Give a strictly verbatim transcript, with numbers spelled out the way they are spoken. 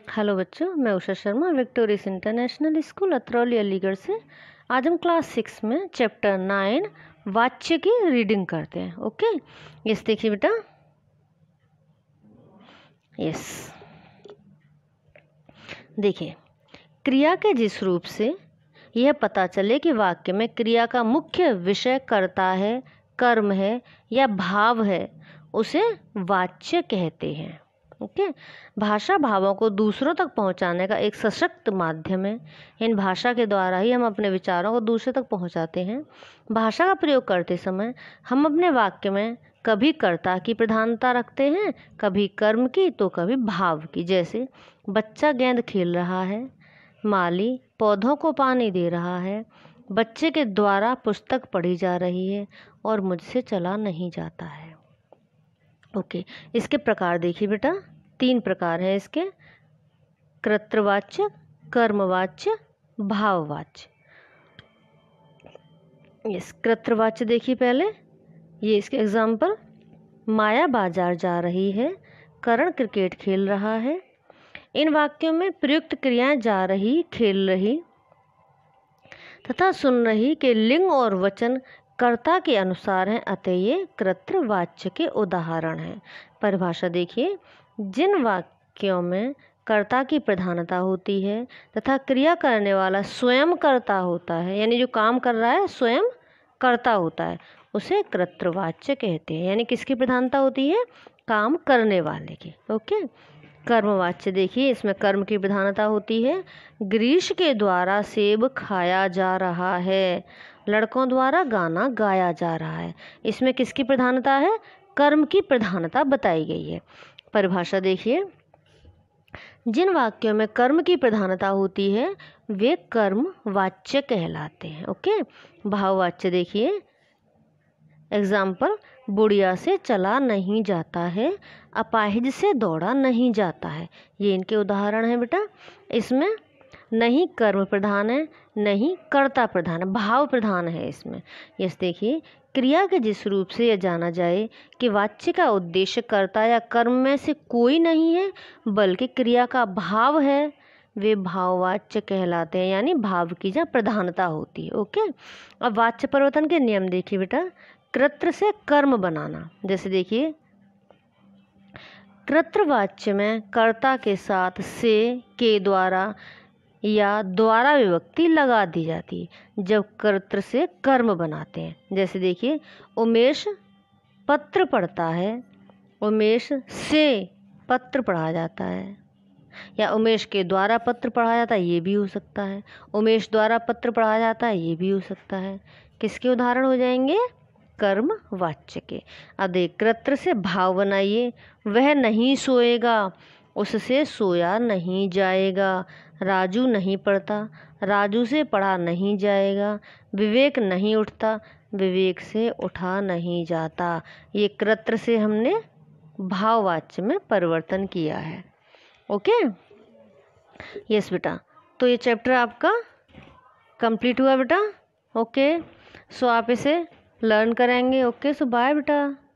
Hello बच्चों, मैं Usha Sharma Victorious International School Atrauli Aligarh से। आज हम क्लास सिक्स में चैप्टर नाइन वाच्य की रीडिंग करते हैं। ओके, यस देखिए बेटा, यस देखिए, क्रिया के जिस रूप से यह पता चले कि वाक्य में क्रिया का मुख्य विषय कर्ता है, कर्म है या भाव है, उसे वाच्य कहते हैं। Okay okay? भाषा भावों को दूसरों तक पहुंचाने का एक सशक्त माध्यम है। इन भाषा के द्वारा ही हम अपने विचारों को दूसरे तक पहुंचाते हैं। भाषा का प्रयोग करते समय हम अपने वाक्य में कभी कर्ता की प्रधानता रखते हैं, कभी कर्म की तो कभी भाव की। जैसे बच्चा गेंद खेल रहा है, माली पौधों को पानी दे रहा है, बच्चे के द्वारा पुस्तक पढ़ी जा रही है और मुझसे चला नहीं जाता है। ओके okay, इसके प्रकार देखिए बेटा, तीन प्रकार हैं इसके: कर्तृवाच्य, कर्मवाच्य, भाववाच्य। यस, कर्तृवाच्य देखिए पहले, ये इसके एग्जाम्पल: माया बाजार जा रही है, करण क्रिकेट खेल रहा है। इन वाक्यों में प्रयुक्त क्रियाएं जा रही, खेल रही तथा सुन रही के लिंग और वचन कर्ता के अनुसार हैं, अतः ये कर्तृवाच्य के उदाहरण हैं। परिभाषा देखिए: जिन वाक्यों में कर्ता की प्रधानता होती है तथा क्रिया करने वाला स्वयं कर्ता होता है, यानी जो काम कर रहा है स्वयं कर्ता होता है, उसे कर्तृवाच्य कहते हैं। यानी किसकी प्रधानता होती है? काम करने वाले की। ओके। कर्मवाच्य देखिए, इसमें कर्म की प्रधानता होती है। ग्रीष्म के द्वारा सेब खाया जा रहा है, लड़कों द्वारा गाना गाया जा रहा है। इसमें किसकी प्रधानता है? कर्म की प्रधानता बताई गई है। परिभाषा देखिए: जिन वाक्यों में कर्म की प्रधानता होती है वे कर्म वाच्य कहलाते हैं। ओके। भाववाच्य देखिए, एग्जाम्पल: बुढ़िया से चला नहीं जाता है, अपाहिज से दौड़ा नहीं जाता है। ये इनके उदाहरण हैं बेटा। इसमें नहीं कर्म प्रधान है, नहीं कर्ता प्रधान है, भाव प्रधान है इसमें। यस देखिए, क्रिया के जिस रूप से यह जाना जाए कि वाच्य का उद्देश्य कर्ता या कर्म में से कोई नहीं है बल्कि क्रिया का भाव है, वे भाववाच्य कहलाते हैं। यानी भाव की जहाँ प्रधानता होती है। ओके। अब वाच्य परिवर्तन के नियम देखिए बेटा। कर्तृ से कर्म बनाना, जैसे देखिए, कर्तृवाच्य में कर्ता के साथ से, के द्वारा या द्वारा विभक्ति लगा दी जाती है जब कर्तृ से कर्म बनाते हैं। जैसे देखिए, उमेश पत्र पढ़ता है, उमेश से पत्र पढ़ा जाता है, या उमेश के द्वारा पत्र पढ़ा जाता है, ये भी हो सकता है। उमेश द्वारा पत्र पढ़ा जाता है, ये भी हो सकता है। किसके उदाहरण हो जाएंगे? कर्म वाच्य के। अब देख, कर्तृ से भाव बनाइए: वह नहीं सोएगा, उससे सोया नहीं जाएगा, राजू नहीं पढ़ता, राजू से पढ़ा नहीं जाएगा, विवेक नहीं उठता, विवेक से उठा नहीं जाता। ये कर्तृ से हमने भाववाच्य में परिवर्तन किया है। ओके। यस बेटा, तो ये चैप्टर आपका कंप्लीट हुआ बेटा। ओके, सो आप इसे लर्न करेंगे। ओके, सो बाय बेटा।